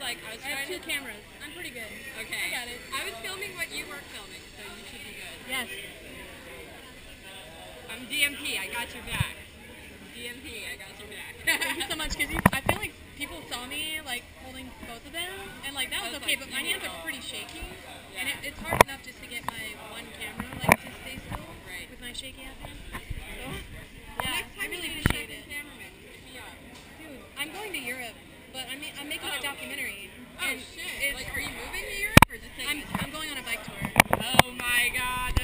like, I was I have trying 2 to... cameras. I'm pretty good. Okay. I got it. I was filming what you weren't filming, so you should be good. Yes. I'm DMP, I got your back. DMP, I got your back. Thank you so much, because I feel like people saw me, like, holding both of them, and, like, that was okay, like, but my hands are pretty shaky, Yeah. and it's hard enough just to get my one camera, like, to stay still with my shaky ass hands. So, yeah, Next I time really you need a appreciate second it. cameraman, hit me up. Dude, I'm going to Europe, but I'm making a documentary. Oh, and shit. it's- Like, are you moving to Europe, or just taking I'm going on a bike tour. Oh, my God.